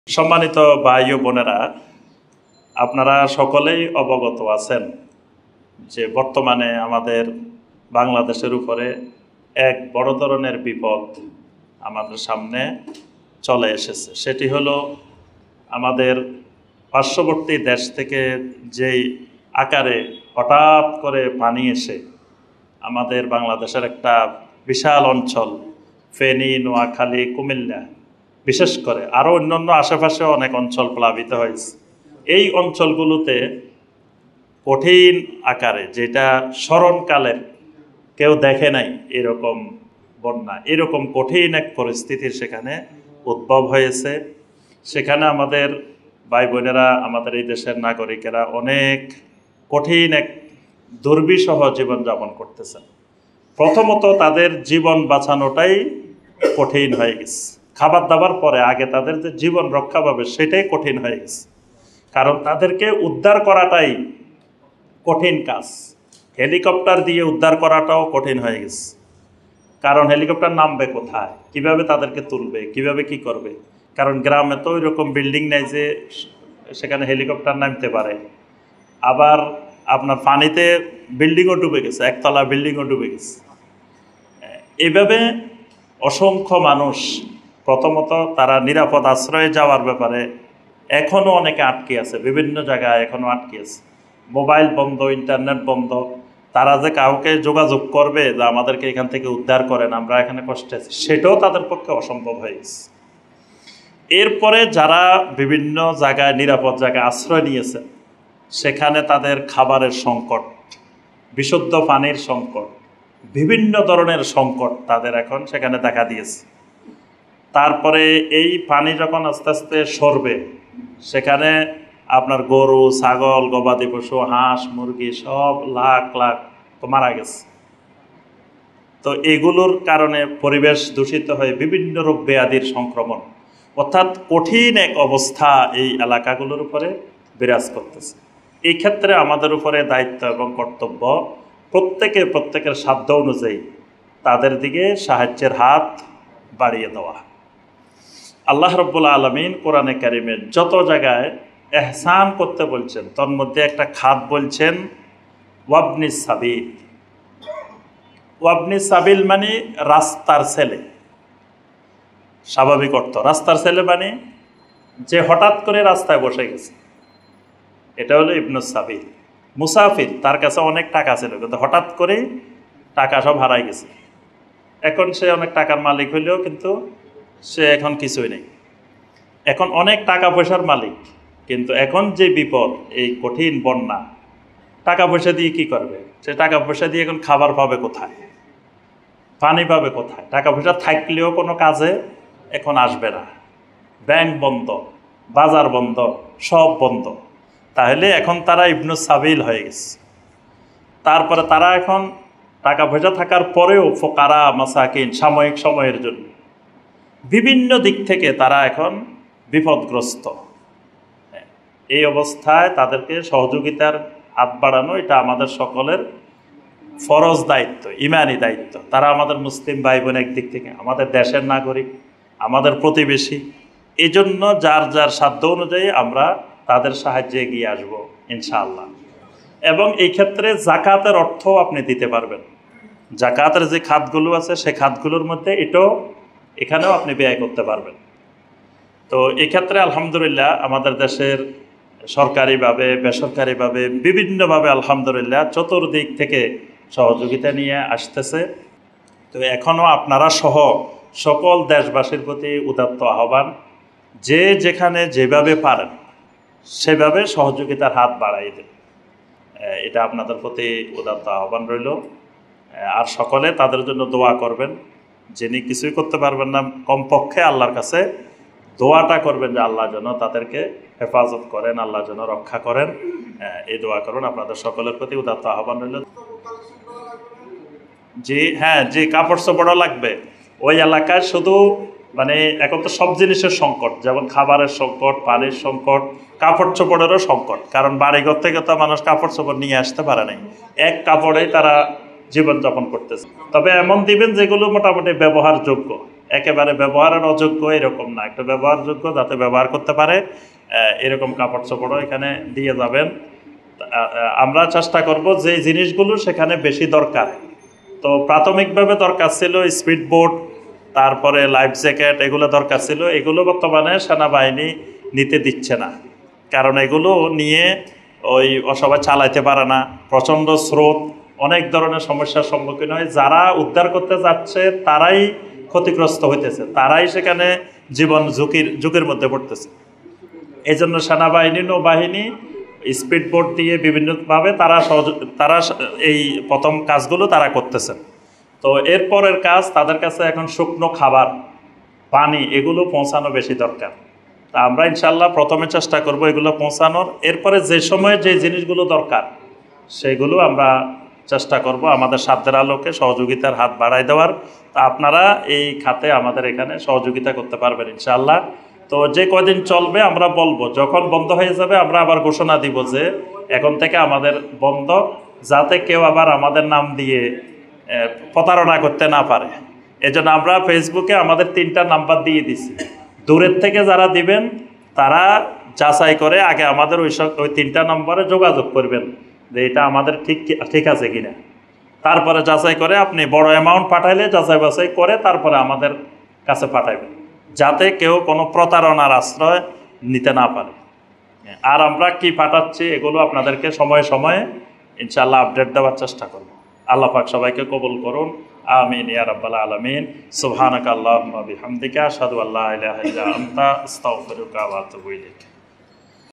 সম্মানিত ভাই ও বোনেরা, আপনারা সকলেই অবগত আছেন যে বর্তমানে আমাদের বাংলাদেশের উপরে এক বড় ধরনের বিপদ আমাদের সামনে চলে এসেছে। সেটি হলো আমাদের পার্শ্ববর্তী দেশ থেকে যেই আকারে হঠাৎ করে পানি এসে আমাদের বাংলাদেশের একটা বিশাল অঞ্চল ফেনী, নোয়াখালী, কুমিল্লা, বিশেষ করে আরও অন্যান্য আশেপাশে অনেক অঞ্চল প্লাবিত হয়েছে। এই অঞ্চলগুলোতে কঠিন আকারে, যেটা স্মরণকালের কেউ দেখে নাই এরকম বন্যা, এরকম কঠিন এক পরিস্থিতির সেখানে উদ্ভব হয়েছে। সেখানে আমাদের ভাই বোনেরা, আমাদের এই দেশের নাগরিকেরা অনেক কঠিন এক দুর্বিষহ জীবনযাপন করতেছেন। প্রথমত তাদের জীবন বাঁচানোটাই কঠিন হয়ে গেছে। খাবার দাবার পরে আগে তাদের যে জীবন রক্ষা পাবে সেটাই কঠিন হয়ে গেছে, কারণ তাদেরকে উদ্ধার করাটাই কঠিন কাজ। হেলিকপ্টার দিয়ে উদ্ধার করাটাও কঠিন হয়ে গেছে, কারণ হেলিকপ্টার নামবে কোথায়, কিভাবে তাদেরকে তুলবে, কিভাবে কি করবে। কারণ গ্রামে তো ওই রকম বিল্ডিং নেই যে সেখানে হেলিকপ্টার নামতে পারে। আবার আপনার পানিতে বিল্ডিংও ডুবে গেছে, একতলা বিল্ডিংও ডুবে গেছে। এইভাবে অসংখ্য মানুষ, প্রথমত তারা নিরাপদ আশ্রয়ে যাওয়ার ব্যাপারে এখনও অনেকে আটকে আছে, বিভিন্ন জায়গায় এখনও আটকে আছে। মোবাইল বন্ধ, ইন্টারনেট বন্ধ। তারা যে কাউকে যোগাযোগ করবে যে আমাদেরকে এখান থেকে উদ্ধার করেন, আমরা এখানে কষ্টে আছি, সেটাও তাদের পক্ষে অসম্ভব হয়ে গেছে। এরপরে যারা বিভিন্ন জায়গায় নিরাপদ জায়গায় আশ্রয় নিয়েছেন, সেখানে তাদের খাবারের সংকট, বিশুদ্ধ পানির সংকট, বিভিন্ন ধরনের সংকট তাদের এখন সেখানে দেখা দিয়েছে। তারপরে এই পানি যখন আস্তে আস্তে সরবে, সেখানে আপনার গরু, ছাগল, গবাদি পশু, হাঁস, মুরগি সব লাখ লাখ তো মারা গেছে। তো এগুলোর কারণে পরিবেশ দূষিত হয়ে বিভিন্ন রোগ ব্যাধির সংক্রমণ, অর্থাৎ কঠিন এক অবস্থা এই এলাকাগুলোর উপরে বিরাজ করতেছে। এই ক্ষেত্রে আমাদের উপরে দায়িত্ব এবং কর্তব্য প্রত্যেকের সাধ্য অনুযায়ী তাদের দিকে সাহায্যের হাত বাড়িয়ে দেওয়া। আল্লাহ রাব্বুল আলামিন কোরআনে কারিমের যত জায়গায় এহসান করতে বলছেন, তার মধ্যে একটা খাত বলছেন ওয়াবনিস সাবিল। ওয়াবনিস সাবিল মানে রাস্তার ছেলে। স্বাভাবিক অর্থ রাস্তার ছেলে মানে যে হঠাৎ করে রাস্তায় বসে গেছে, এটা হলো ইবনুস সাবিল। মুসাফির, তার কাছে অনেক টাকা ছিল, কিন্তু হঠাৎ করে টাকা সব হারাই গেছে। এখন সে অনেক টাকার মালিক হইলেও কিন্তু সে এখন কিছুই নেই। এখন অনেক টাকা পয়সার মালিক, কিন্তু এখন যে বিপদ, এই কঠিন বন্যা, টাকা পয়সা দিয়ে কি করবে? সে টাকা পয়সা দিয়ে এখন খাবার পাবে কোথায়, পানি পাবে কোথায়? টাকা পয়সা থাকলেও কোনো কাজে এখন আসবে না। ব্যাংক বন্ধ, বাজার বন্ধ, সব বন্ধ। তাহলে এখন তারা ইবনুস সাবিল হয়ে গেছে। তারপরে তারা এখন টাকা পয়সা থাকার পরেও ফোকারা, মাসাকিন, সাময়িক সময়ের জন্য বিভিন্ন দিক থেকে তারা এখন বিপদগ্রস্ত। এই অবস্থায় তাদেরকে সহযোগিতার হাত বাড়ানো, এটা আমাদের সকলের ফরজ দায়িত্ব, ইমানি দায়িত্ব। তারা আমাদের মুসলিম ভাই বোন, একদিক থেকে আমাদের দেশের নাগরিক, আমাদের প্রতিবেশী। এই জন্য যার যার সাধ্য অনুযায়ী আমরা তাদের সাহায্যে এগিয়ে আসবো ইনশাআল্লাহ। এবং এই ক্ষেত্রে জাকাতের অর্থ আপনি দিতে পারবেন। জাকাতের যে খাতগুলো আছে, সেই খাতগুলোর মধ্যে এখানেও আপনি ব্যয় করতে পারবেন। তো এক্ষেত্রে আলহামদুলিল্লাহ আমাদের দেশের সরকারিভাবে, বেসরকারিভাবে, বিভিন্নভাবে আলহামদুলিল্লাহ চতুর্দিক থেকে সহযোগিতা নিয়ে আসতেছে। তো এখনও আপনারা সহ সকল দেশবাসীর প্রতি উদাত্ত আহ্বান, যে যেখানে যেভাবে পারেন সেভাবে সহযোগিতার হাত বাড়াই দেন। এটা আপনাদের প্রতি উদাত্ত আহ্বান রইল। আর সকলে তাদের জন্য দোয়া করবেন। যিনি কিছুই করতে পারবেন না, কমপক্ষে আল্লাহর কাছে দোয়াটা করবেন যে আল্লাহ যেন তাদেরকে হেফাজত করেন, আল্লাহ যেন রক্ষা করেন। এই দোয়া করুন, আপনাদের সকলের প্রতি উদাত্ত আহ্বান রইল। যে কাপড় চোপড়ও লাগবে ওই এলাকায়। শুধু মানে এখন তো সব জিনিসের সংকট, যেমন খাবারের সংকট, পানির সংকট, কাপড় চোপড়েরও সংকট। কারণ বাড়িঘর থেকে তো মানুষ কাপড় চোপড় নিয়ে আসতে পারে নাই, এক কাপড়েই তারা জীবনযাপন করতেছে। তবে এমন দিবেন যেগুলো মোটামুটি ব্যবহারযোগ্য, একেবারে ব্যবহারের অযোগ্য এরকম না, একটু ব্যবহারযোগ্য যাতে ব্যবহার করতে পারে এরকম কাপড় চোপড়ও এখানে দিয়ে যাবেন। আমরা চেষ্টা করব যে জিনিসগুলো সেখানে বেশি দরকার, তো প্রাথমিকভাবে দরকার ছিল স্পিড বোট, তারপরে লাইফ জ্যাকেট, এগুলো দরকার ছিল। এগুলো বর্তমানে সেনাবাহিনী নিতে দিচ্ছে না, কারণ এগুলো নিয়ে সবাই চালাইতে পারে না, প্রচণ্ড স্রোত, অনেক ধরনের সমস্যার সম্মুখীন হয়। যারা উদ্ধার করতে যাচ্ছে তারাই ক্ষতিগ্রস্ত হইতেছে, তারাই সেখানে জীবন ঝুঁকির মধ্যে পড়তেছে। এই জন্য সেনাবাহিনী, নৌবাহিনী স্পিড বোট দিয়ে বিভিন্নভাবে তারা এই প্রথম কাজগুলো তারা করতেছেন। তো এরপরের কাজ তাদের কাছে এখন শুকনো খাবার, পানি, এগুলো পৌঁছানো বেশি দরকার। তা আমরা ইনশাল্লাহ প্রথমে চেষ্টা করব এগুলো পৌঁছানোর। এরপরে যে সময়ে যে জিনিসগুলো দরকার সেগুলো আমরা চেষ্টা করব আমাদের সাধ্যের আলোকে সহযোগিতার হাত বাড়াই দেওয়ার। তা আপনারা এই খাতে আমাদের এখানে সহযোগিতা করতে পারবেন ইনশাআল্লাহ। তো যে কদিন চলবে আমরা বলবো, যখন বন্ধ হয়ে যাবে আমরা আবার ঘোষণা দিব যে এখন থেকে আমাদের বন্ধ, যাতে কেউ আবার আমাদের নাম দিয়ে প্রতারণা করতে না পারে। এজন্য আমরা ফেসবুকে আমাদের 3টা নাম্বার দিয়ে দিছি। দূরের থেকে যারা দিবেন তারা যাচাই করে আগে আমাদের ওই 3টা নম্বরে যোগাযোগ করবেন যে এটা আমাদের ঠিক আছে কিনা। তারপরে যাচাই করে আপনি বড় অ্যামাউন্ট পাঠাইলে যাচাই বাছাই করে তারপরে আমাদের কাছে পাঠাইবেন, যাতে কেউ কোনো প্রতারণার আশ্রয় নিতে না পারে। আর আমরা কি পাঠাচ্ছি এগুলো আপনাদেরকে সময়ে সময়ে ইনশাআল্লাহ আপডেট দেওয়ার চেষ্টা করব। আল্লাহ পাক সবাইকে কবুল করুন, আমিন ইয়া রাব্বাল আলামিন। সুবহানাকা আল্লাহুম্মা বিহামদিকা আশহাদু আল্লা ইলাহা ইল্লা আনতা আস্তাগফিরুকা ওয়া আতুবু ইলাইক।